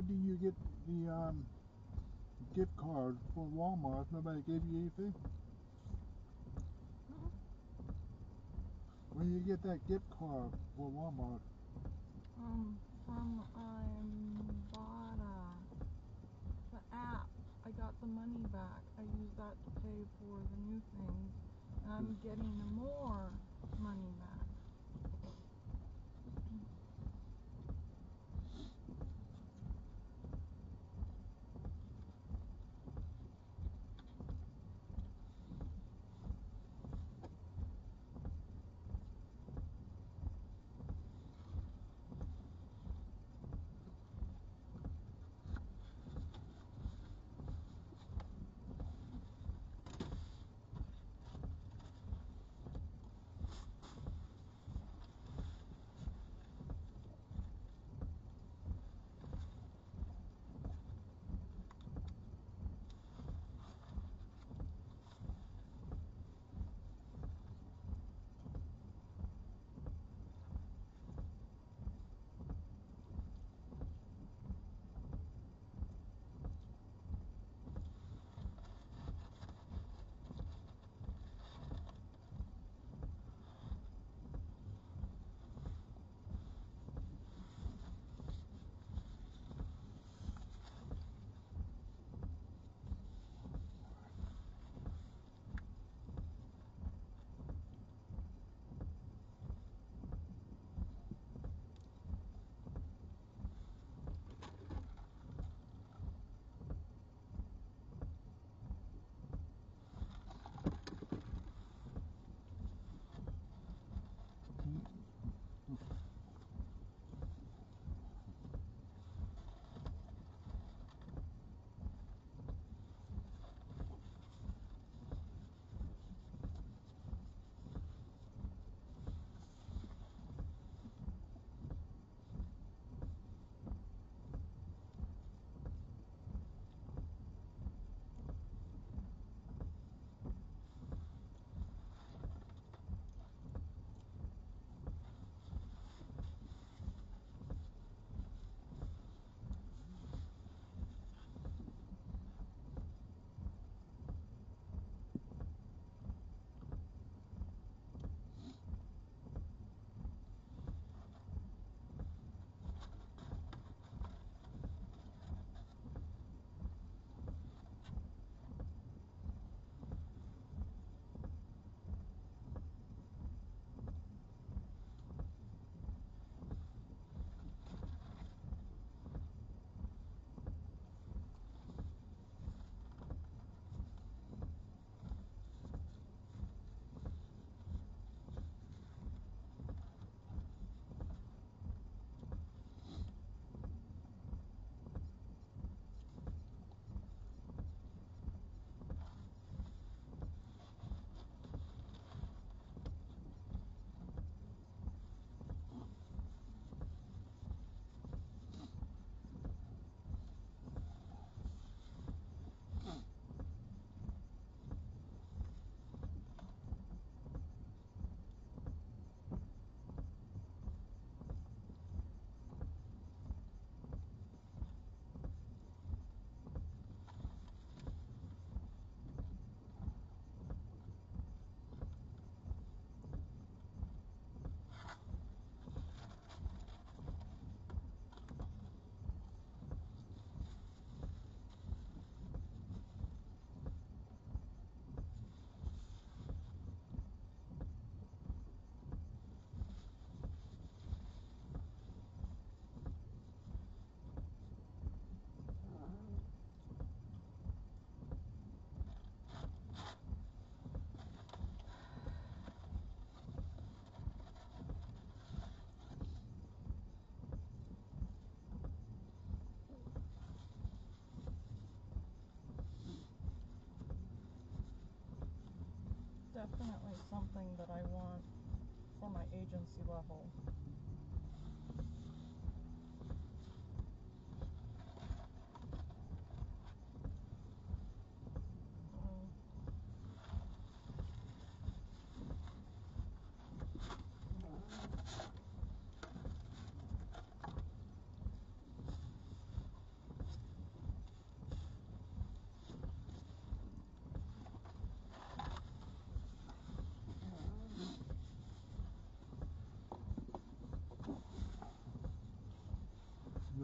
do you get the gift card for Walmart? Nobody gave you anything? Mm-mm. When you get that gift card for Walmart? From bought the app. I got the money back. I used that to pay for the new things. And I'm getting more money back. Definitely something that I want for my agency level.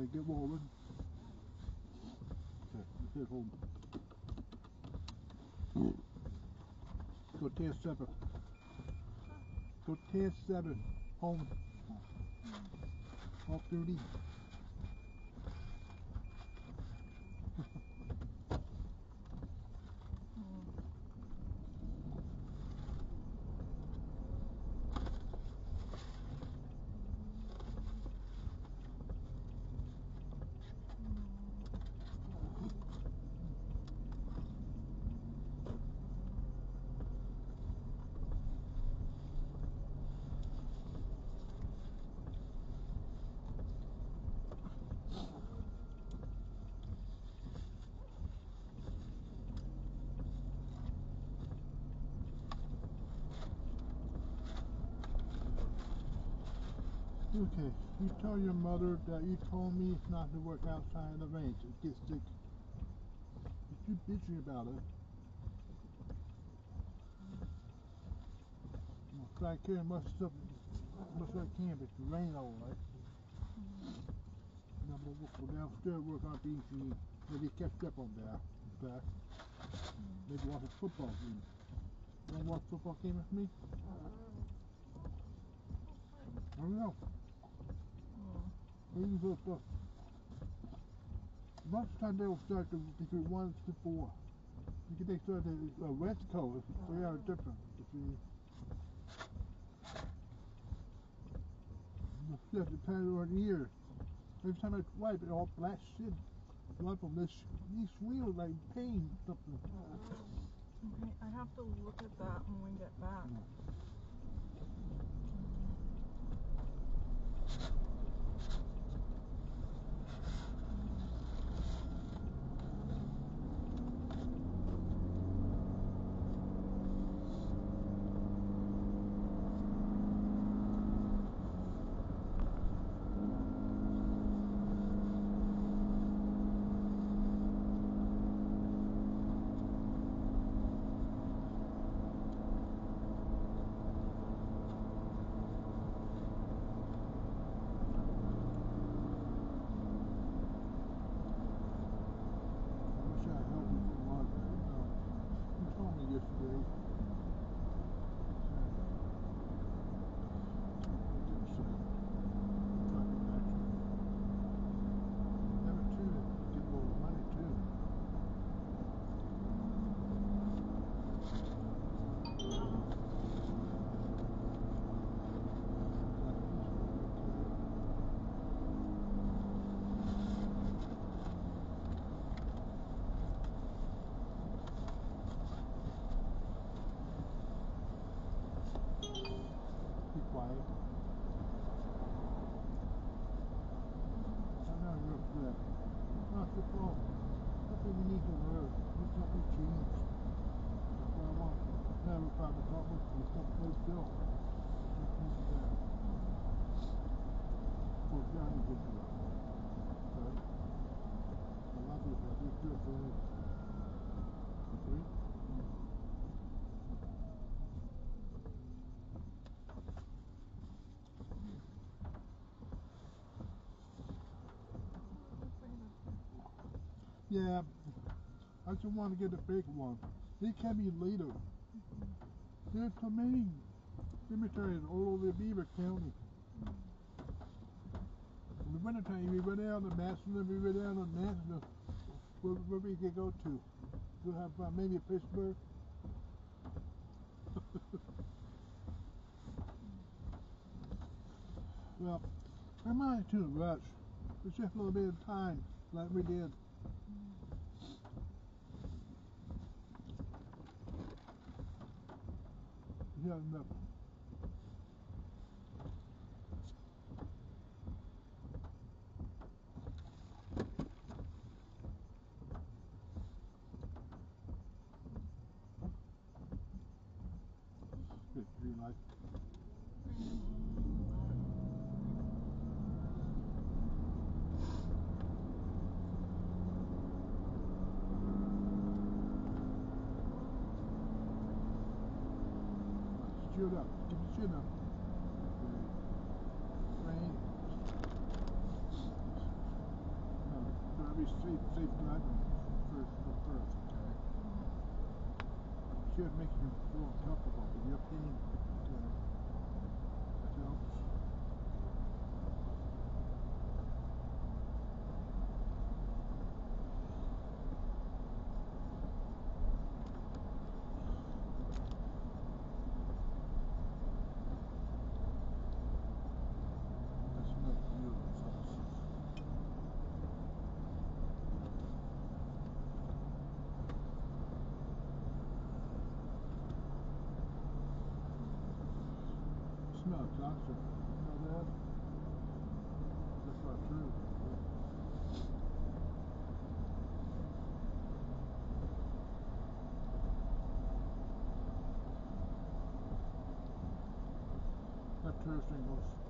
Okay, get rolling. Okay, let's hit home. Go 10-7. Go 10-7. Home. Off duty. Okay, you tell your mother that you told me not to work outside the range. It gets sick. You're too bitchy about it. I'll try to carry as much stuff as I can, but it's raining all right. And I'm gonna go downstairs work on BC. Maybe catch up on that. Maybe watch a football game. You wanna watch a football game with me? I don't know. Maybe so. Lunchtime they will start between 1 to 4. Because they start the West Coast, 3 hours different. You see, that's the time of the year. Every time I wipe it, all black shit. One from these wheels like pain something. Okay, I have to look at that when we get back. Yeah, I just want to get the big one. It can be later. There's so many cemeteries all over Beaver County. In the wintertime, we went down to Massillon, we went down to Massillon. Where we could go to? We'll have fun. Maybe Pittsburgh. Well, I'm not too rush. It's just a little bit of time, like we did. We had enough. Good, green light. Chin up. Keep your chin up. Rain. be safe driving first, okay? I'm sure it makes you feel uncomfortable, but your pain, okay? That helps. That smells beautiful, sauce. Smells toxic. You know that? That's not true. That tourist thing goes